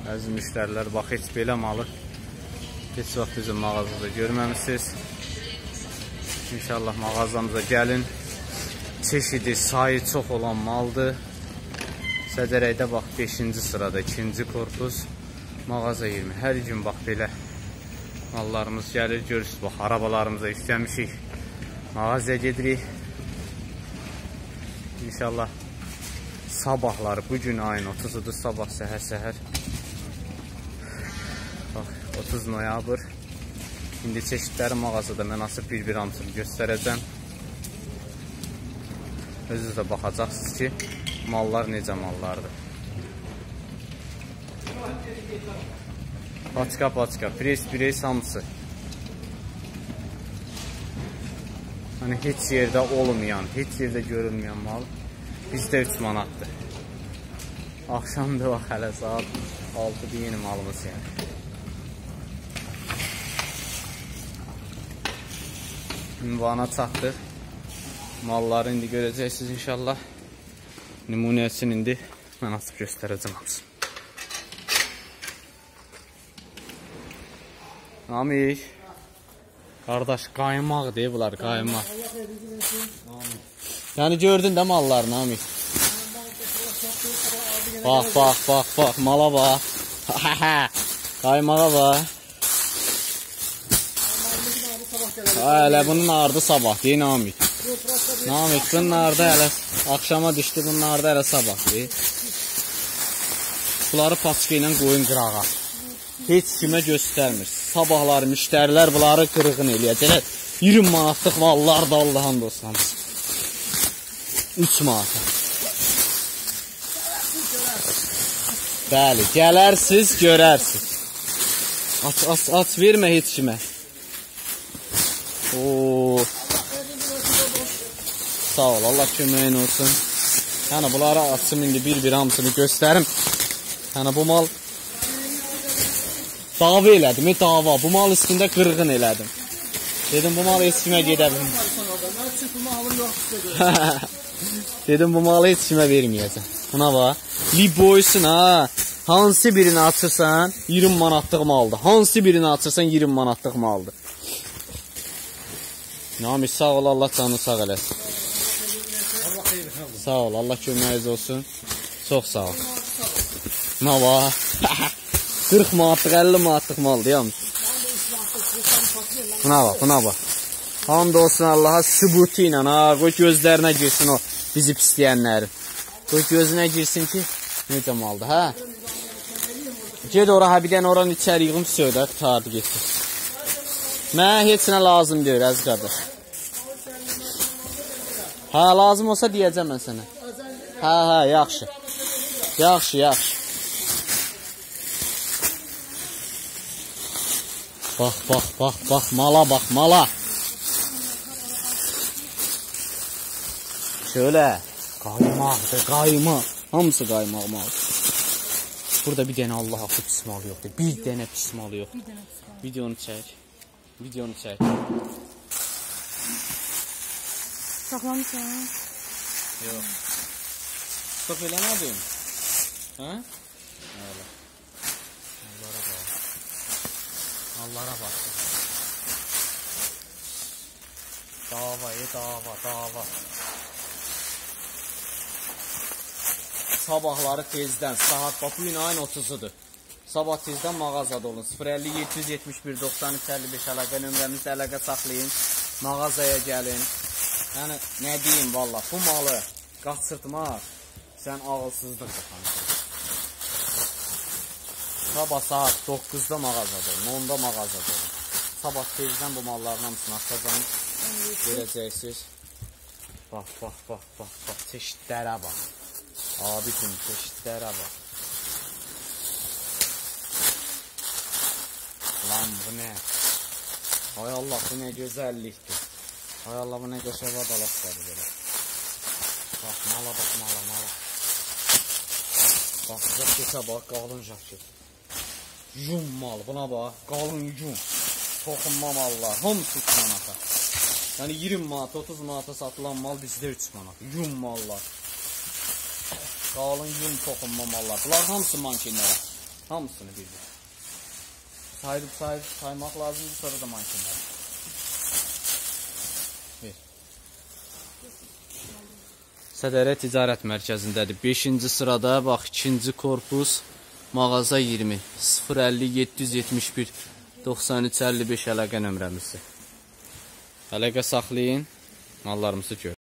Əziz müştərilər, bax, heç belə malı heç vaxt bizim mağazada görməmişsiniz. İnşallah mağazamıza gəlin. Çeşidi, sayı çox olan maldır. Sədərəkdə bax, 5-ci sırada, 2-ci korpus, mağaza 20. Hər gün bax, belə mallarımız gəlir, görürsünüz, bax, arabalarımıza istəmişik. Mağazaya gedirik. İnşallah sabahları, bugün ayın 30-udur, sabah səhər-səhər. Bax, 30 noyabr. İndi çeşidləri mağazada mən asıb bir-bir hamısını göstərəcəm. Özünüz də baxacaqsınız ki, mallar necə mallardır. Paçka, pres hamısı. Hani heç yerdə olmayan, heç yerdə görülməyən mal bizdə 3 manatdır. Axşamdır, bax, hələ saat 6-dır, yeni malımız yəni. Ünvana çatdıq. Malları indi görəcəksiniz inşallah. Nümunəsini indi mən açıb göstərəcəm hamısını. Amik, qardaş, qaymaq deyib bunlar, qaymaq. Yəni gördün də mallarını, Amik. Bax, mala bax. Qaymağa bax. Hələ bunun ardı sabah deyil, Namik. Namik, bunun ardı hələ axşama düşdü, bunun ardı hələ sabah deyil. Bunları paçka ilə qoyun qırağa. Heç kimə göstərmir. Sabahları müştərilər bunları qırğın eləyəcəklər. 20 manatlıq mallar da Allah'ın dostlarım. 3 manat. Bəli, gələrsiz, görərsiniz. Aç, vermə heç kimə. Sağ ol, Allah köməyin olsun. Yəni, bunları açım, indi bir-bir hamısını göstərim. Yəni, bu mal dava elədim, dava. Bu mal üstündə qırğın elədim. Dedim, bu mal heç kimə gedə bilmir. Dedim, bu malı heç kimə verməyəcəm. Buna bax. Liboysun, ha. Hansı birini açırsan, 20 manatlıq maldır. Hansı birini açırsan, 20 manatlıq maldır. Namik, sağ ol, Allah canını sağ eləsin. Sağ ol, Allah köməyiniz olsun. Çox sağ ol. Buna bax. 40 manatlıq, 50 manatlıq maldır, yalnız. Buna bax. Hamd olsun Allaha, sübutu ilə, ha. Qoy gözlərinə girsin o bizi pisləyənlərin. Qoy gözünə girsin ki, necə maldır, hə? Ged ora, bir dənə oranın içəri yığım söylə, tutardı getsin. Mənə heç nə lazım deyir, əziz qardaş. Hə, lazım olsa deyəcəm mən sənə. Hə, yaxşı. Yaxşı. Bax, mala bax, mala. Şöyle, qaymaqdır, qaymaq. Hamısı qaymaq mal. Burada bir dənə Allah haqqı pis mal yoxdur. Bir dənə pis mal yox. Videonu çək. Saxlamışsan? Yox. Stop eləmədim. Hə? Öyle. Mallara bax. Dava. Sabahları tezdən, saat bax, bugün ayın 30-udur. Sabah tezdən mağazada olun. 050-771-93-55 əlaqə nömrəmizdə əlaqə saxlayın. Mağazaya gəlin. Yəni, nə deyim, valla, bu malı qaçırtmaq, sən ağılsızlıqdır. Sabah saat 9-da mağazada olun, 10-da mağazada olun. Sabah tezdən bu malların hamısını atacağım. Görəcəksiniz. Bax, çeşidlərə bax. Abicim, çeşidlərə bax. Lan, bu nə? Ay Allah, bu nə gözəllikdir. Ay Allah, bu nə qəşəvad alaqları belə. Bax, mala. Bax, jaketə bax, qalın jaket. Yum mal, buna bax, qalın yum. Toxunma mallar, hamısı 3 manata. Yəni 20 manat, 30 manata satılan mal bizdə 3 manat. Yum mallar. Qalın yum toxunma mallar. Bunlar hamısı mankinlərə. Hamısını bir-bir. Saymaq lazımdır, sonra da mankenlər. Sədərə Ticarət Mərkəzindədir. 5-ci sırada, bax, 2-ci korpus, mağaza 20, 050 771 93 55 əlaqə nömrəmizdir. Əlaqə saxlayın, mallarımızı görün.